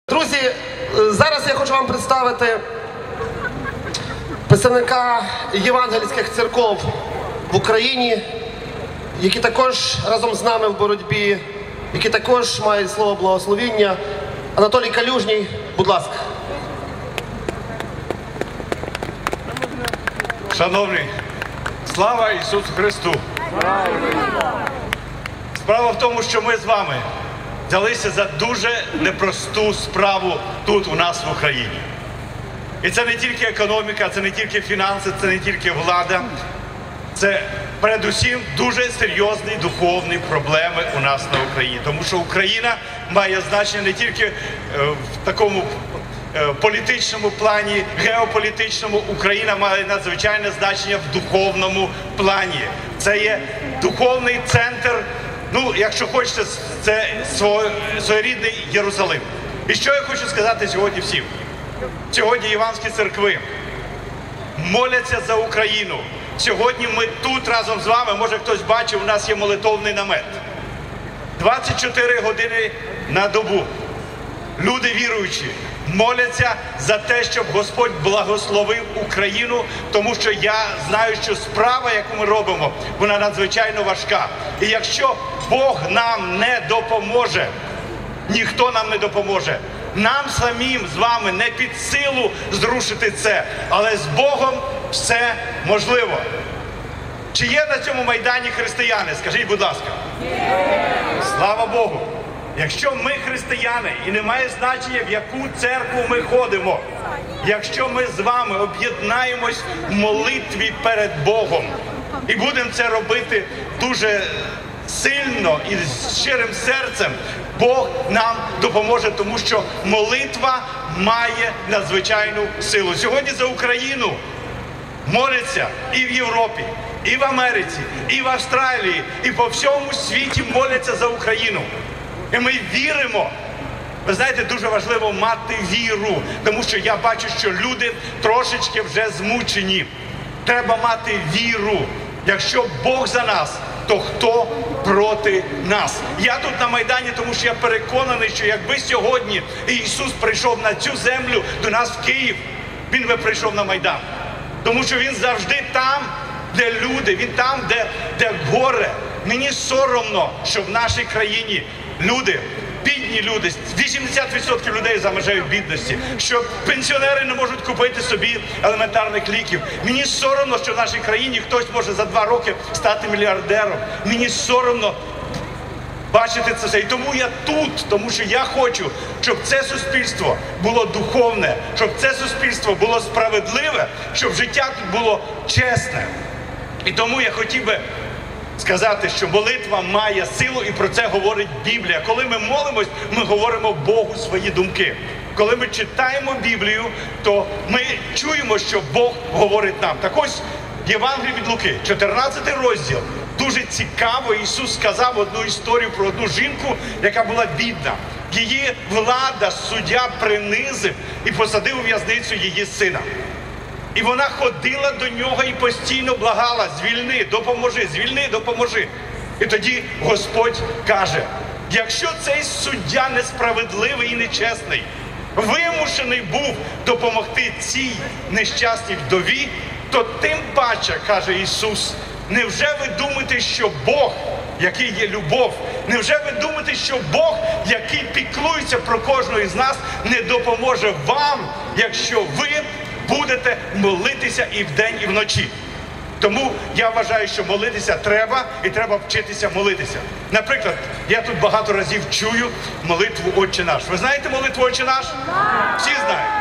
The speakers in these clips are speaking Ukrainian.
Друзі, зараз я хочу вам представити представника євангельських церков в Україні, які також разом з нами в боротьбі, які також мають слово благословіння. Анатолій Калюжній, будь ласка. Шановні, слава Ісусу Христу! Справа в тому, що ми з вами взялися за дуже непросту справу тут у нас в Україні. І це не тільки економіка, це не тільки фінанси, це не тільки влада. Це передусім дуже серйозні духовні проблеми у нас на Україні. Тому що Україна має значення не тільки в такому політичному плані, геополітичному. Україна має надзвичайне значення в духовному плані. Це є духовний центр, ну, якщо хочете, це своєрідний Єрусалим. І що я хочу сказати сьогодні всім? Сьогодні євангельські церкви моляться за Україну. Сьогодні ми тут разом з вами, може хтось бачив, у нас є молитовний намет. 24 години на добу. Люди віруючі моляться за те, щоб Господь благословив Україну, тому що я знаю, що справа, яку ми робимо, вона надзвичайно важка. І якщо Бог нам не допоможе, ніхто нам не допоможе. Нам самим з вами не під силу зрушити це, але з Богом все можливо. Чи є на цьому майдані християни? Скажіть, будь ласка. Слава Богу! Якщо ми християни, і не має значення, в яку церкву ми ходимо, якщо ми з вами об'єднаємось в молитві перед Богом і будемо це робити дуже сильно і з щирим серцем, Бог нам допоможе, тому що молитва має надзвичайну силу. Сьогодні за Україну моляться і в Європі, і в Америці, і в Австралії, і по всьому світі моляться за Україну. І ми віримо. Ви знаєте, дуже важливо мати віру, тому що я бачу, що люди трошечки вже змучені. Треба мати віру. Якщо Бог за нас, то хто проти нас? Я тут на Майдані, тому що я переконаний, що якби сьогодні Ісус прийшов на цю землю до нас в Київ, Він би прийшов на Майдан. Тому що Він завжди там, де люди, Він там, де горе. Мені соромно, що в нашій країні люди, бідні люди, 80% людей за межею бідності, що пенсіонери не можуть купити собі елементарних ліків. Мені соромно, що в нашій країні хтось може за 2 роки стати мільярдером. Мені соромно бачити це все. І тому я тут, тому що я хочу, щоб це суспільство було духовне, щоб це суспільство було справедливе, щоб життя тут було чесне. І тому я хотів би сказати, що молитва має силу, і про це говорить Біблія. Коли ми молимось, ми говоримо Богу свої думки. Коли ми читаємо Біблію, то ми чуємо, що Бог говорить нам. Так ось, Євангеліє від Луки, 14 розділ. Дуже цікаво, Ісус сказав одну історію про одну жінку, яка була бідна. Її влада, суддя принизив і посадив у в'язницю її сина. І вона ходила до нього і постійно благала: звільни, допоможи, звільни, допоможи. І тоді Господь каже: якщо цей суддя несправедливий і нечесний вимушений був допомогти цій нещасній вдові, то тим паче, каже Ісус, невже ви думаєте, що Бог, який є любов, невже ви думаєте, що Бог, який піклується про кожного із нас, не допоможе вам, якщо ви будете молитися і вдень, і вночі? Тому я вважаю, що молитися треба, і треба вчитися молитися. Наприклад, я тут багато разів чую молитву «Отче наш». Ви знаєте молитву «Отче наш»? Всі знають.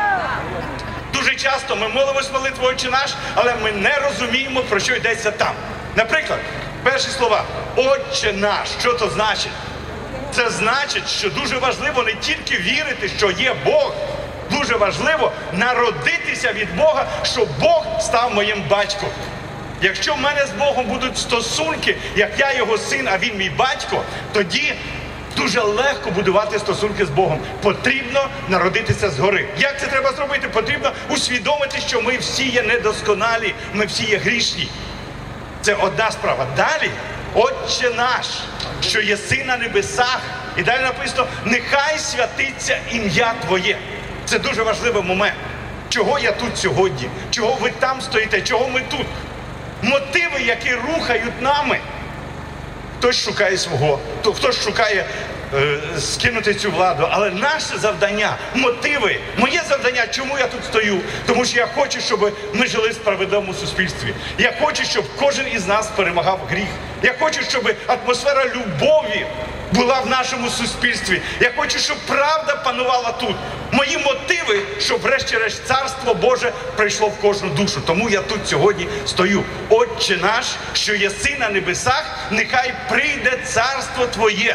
Дуже часто ми молимось молитву «Отче наш», але ми не розуміємо, про що йдеться там. Наприклад, перші слова «Отче наш». Що це значить? Це значить, що дуже важливо не тільки вірити, що є Бог, дуже важливо народитися від Бога, щоб Бог став моїм батьком. Якщо в мене з Богом будуть стосунки, як я його син, а він мій батько, тоді дуже легко будувати стосунки з Богом. Потрібно народитися згори. Як це треба зробити? Потрібно усвідомити, що ми всі є недосконалі, ми всі є грішні. Це одна справа. Далі, «Отче наш, що єси на небесах», І далі написано, нехай святиться ім'я Твоє. Це дуже важливий момент. Чого я тут сьогодні? Чого ви там стоїте? Чого ми тут? Мотиви, які рухають нами. Хтось шукає свого, хтось шукає скинути цю владу. Але наше завдання, мотиви, моє завдання, чому я тут стою? Тому що я хочу, щоб ми жили в справедливому суспільстві. Я хочу, щоб кожен із нас перемагав гріх. Я хочу, щоб атмосфера любові була в нашому суспільстві. Я хочу, щоб правда панувала тут. Мої мотиви, щоб врешті-решт Царство Боже прийшло в кожну душу. Тому я тут сьогодні стою. Отче наш, що єси на небесах, нехай прийде Царство Твоє.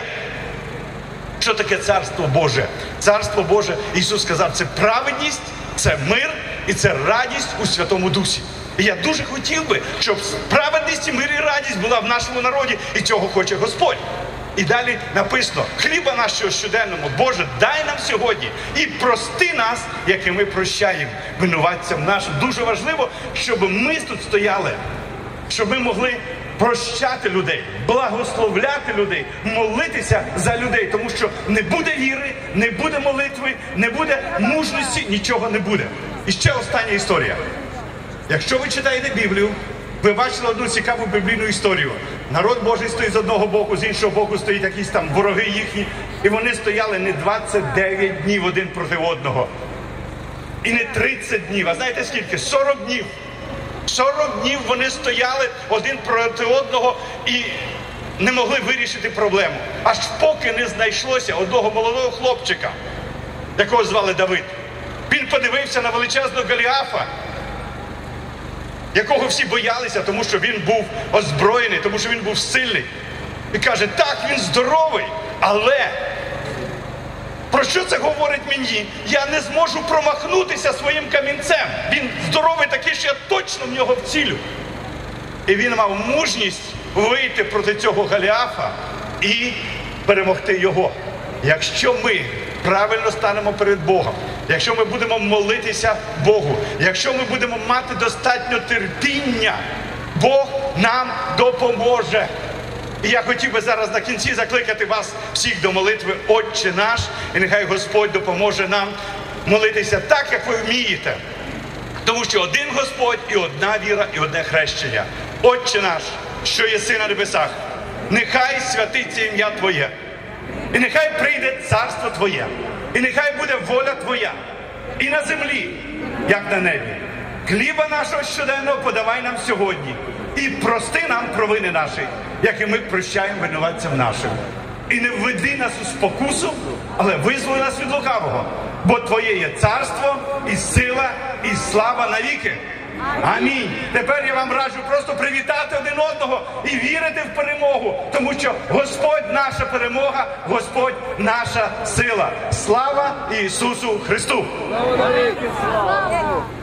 Що таке Царство Боже? Царство Боже, Ісус сказав, це праведність, це мир і це радість у Святому Дусі. І я дуже хотів би, щоб праведність, мир і радість була в нашому народі, і цього хоче Господь. І далі написано, хліба нашого щоденного, Боже, дай нам сьогодні і прости нас, як і ми прощаємо винуватцям нашим. Дуже важливо, щоб ми тут стояли, щоб ми могли прощати людей, благословляти людей, молитися за людей, тому що не буде віри, не буде молитви, не буде мужності, нічого не буде. І ще остання історія. Якщо ви читаєте Біблію, ви бачили одну цікаву біблійну історію. Народ Божий стоїть з одного боку, з іншого боку стоїть якісь там вороги їхні. І вони стояли не 29 днів один проти одного. І не 30 днів, а знаєте скільки? 40 днів. 40 днів вони стояли один проти одного і не могли вирішити проблему. Аж поки не знайшлося одного молодого хлопчика, якого звали Давид. Він подивився на величезного Голіафа, якого всі боялися, тому що він був озброєний, тому що він був сильний. І каже, так, він здоровий, але про що це говорить мені? Я не зможу промахнутися своїм камінцем. Він здоровий такий, що я точно в нього вцілю. І він мав мужність вийти проти цього Голіафа і перемогти його. Якщо ми правильно станемо перед Богом, якщо ми будемо молитися Богу, якщо ми будемо мати достатньо терпіння, Бог нам допоможе. І я хотів би зараз на кінці закликати вас всіх до молитви «Отче наш», і нехай Господь допоможе нам молитися так, як ви вмієте. Тому що один Господь і одна віра, і одне хрещення. Отче наш, що єси на небесах, нехай святиться ім'я Твоє. І нехай прийде царство Твоє. І нехай буде воля Твоя. І на землі, як на небі. Хліба нашого щоденного подавай нам сьогодні. І прости нам провини наші, як і ми прощаємо винуватцям нашим. І не введи нас у спокусу, але визволи нас від лукавого. Бо Твоє є царство, і сила, і слава навіки. Амінь. Тепер я вам раджу просто привітати один одного і вірити в перемогу. Тому що Господь наша перемога, Господь наша сила. Слава Ісусу Христу! Слава навіки, слава!